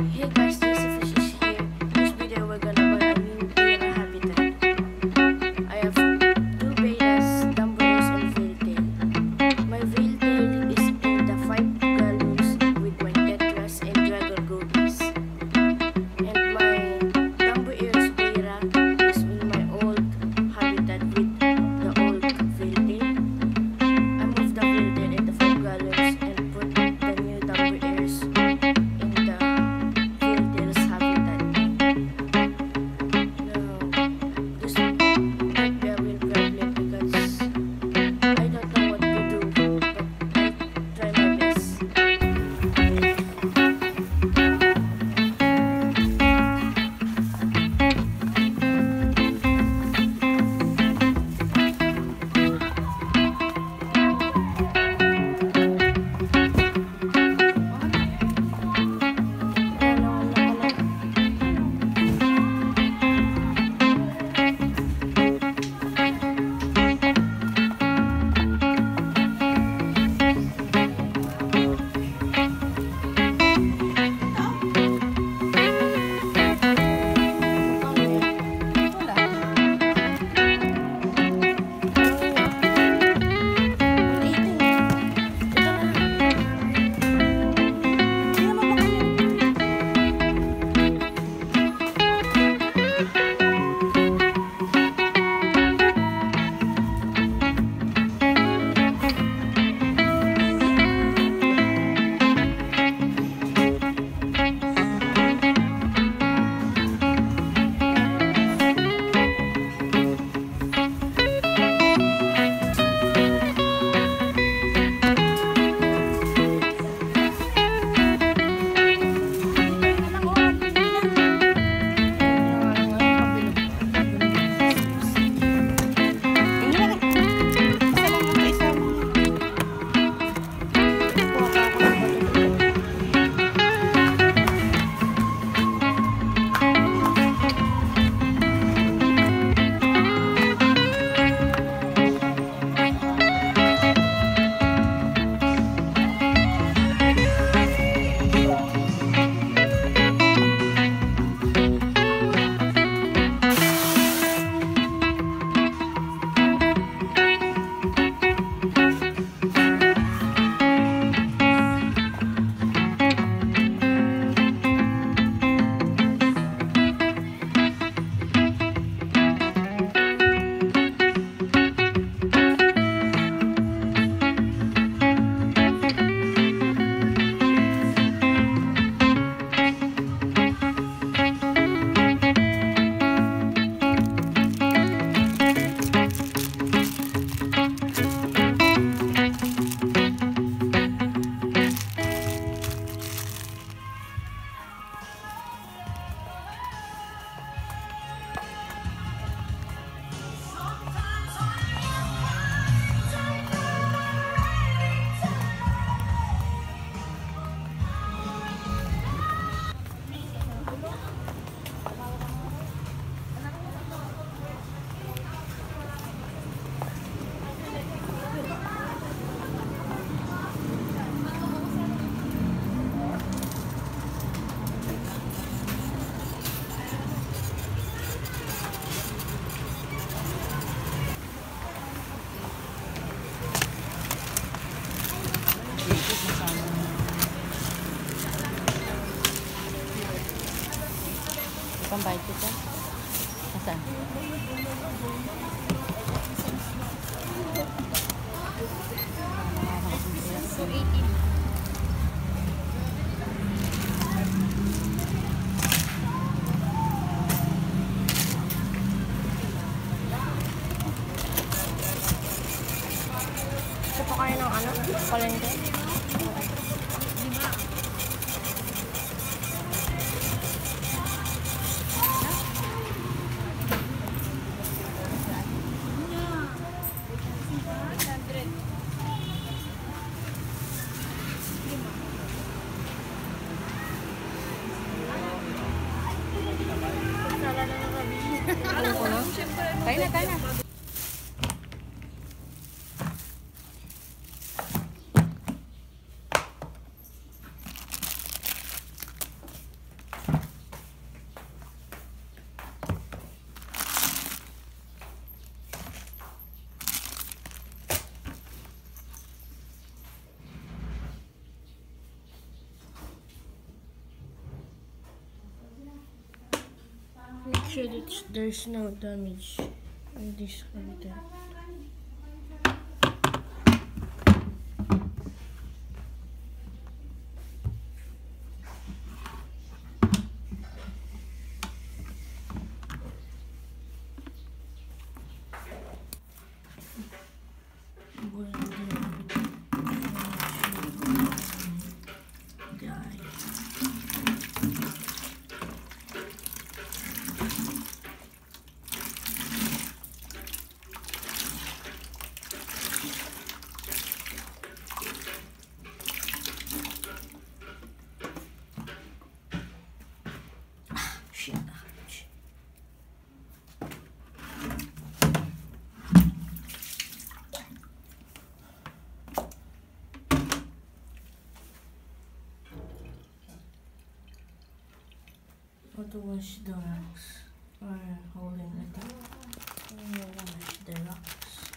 Hey guys, Fish is here. In this video, we're gonna buy a new Betta habitat. I have two Bettas, Dumboyers, and Veiltail. My Veiltail is in the 5 gallons with my tetras and dragon gobies. And my Dumboyers Betta is in my old habitat with the old Veiltail. I moved the Veiltail in the 5 gallons and put the new Dumboyers in the Veiltail's habitat. Now, this might be a real problem because I don't know what to do, but I'll try my best. Pambayad kita. Asan? So 18. Ito pa kayo ng ano? Palengke? Tayo na. sure that there's no damage in this habitat. Shit. What was the rocks? Or holding it up? Wash the rocks.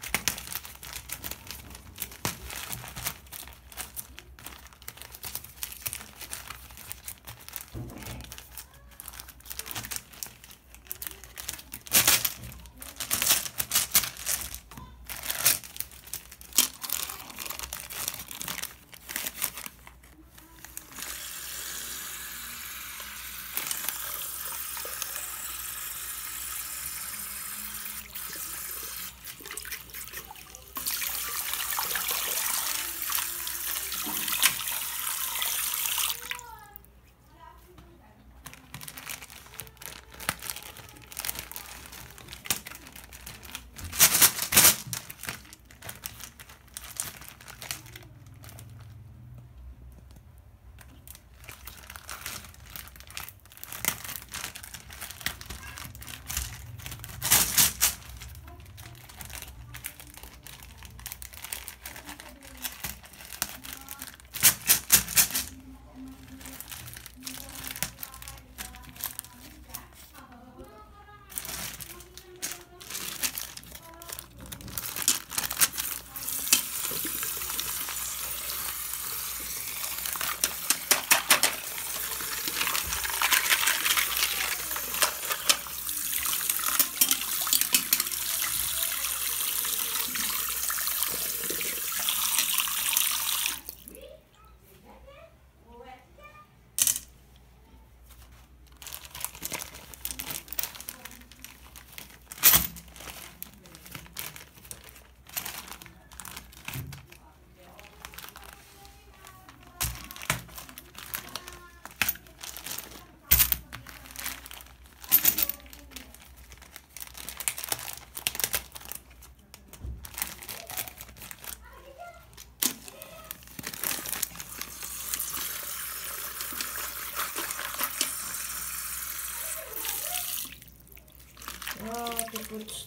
To put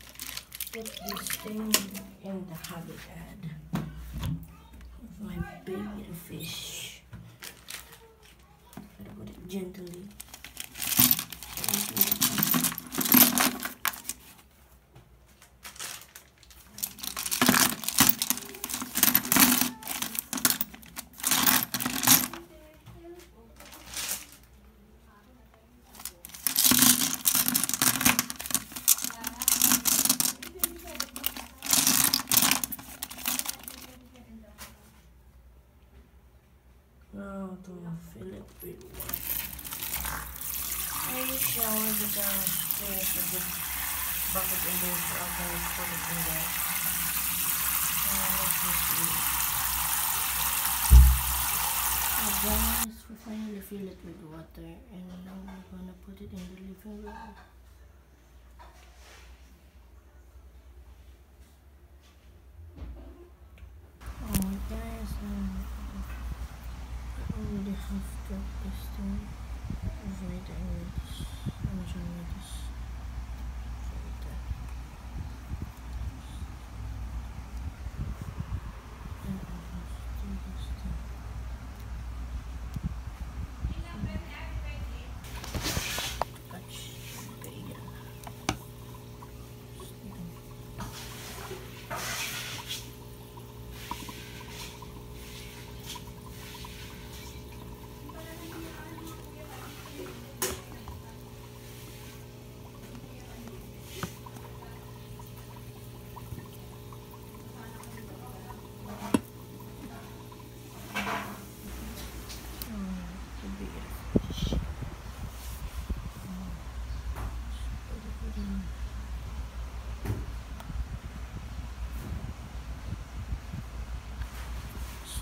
this thing in the habitat of my baby fish. Gotta put it gently. Now to fill it with water. I shower because there's a big bucket in there, so I can put it in there. Let's just see. Guys, we finally fill it with water, and now we're gonna put it in the living room. Oh guys, I really have dropped this thing right there. I'm showing this right there. And I have to do this thing. Touch Betta.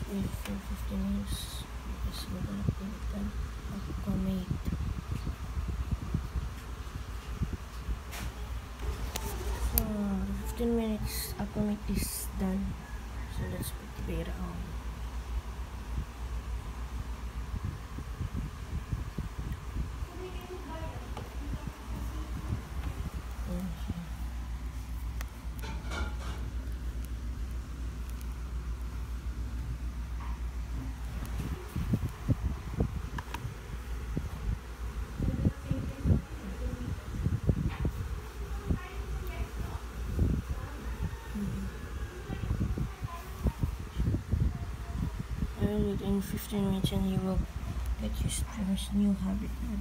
wait for 15 minutes because we're gonna put an aquamate. For 15 minutes, aquamate is done. So let's put the Betta on. In 15 minutes and he will get used to his new habitat.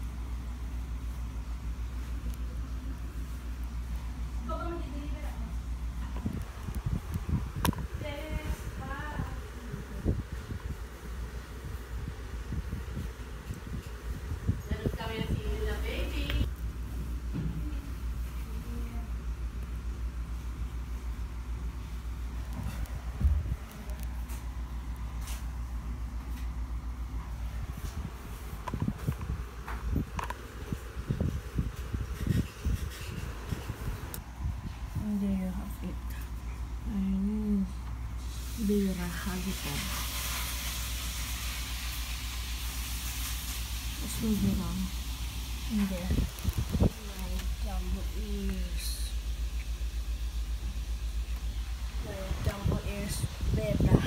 And there you have it. Our new Betta habitat. Let's move it on. In there. My jumbo ears. My jumbo ears Betta.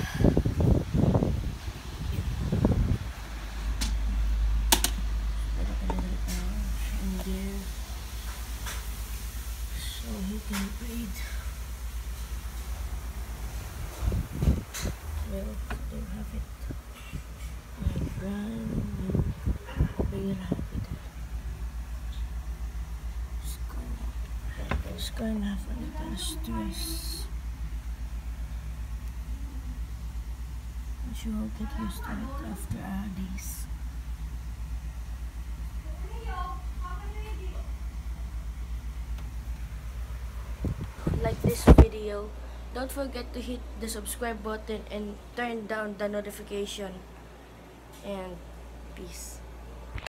In there. So he can breathe. Well, there you have it. My brand new Betta habitat. It's gonna have a little stress. But you will get used to it after days. Like this video, don't forget to hit the subscribe button and turn down the notification. And peace.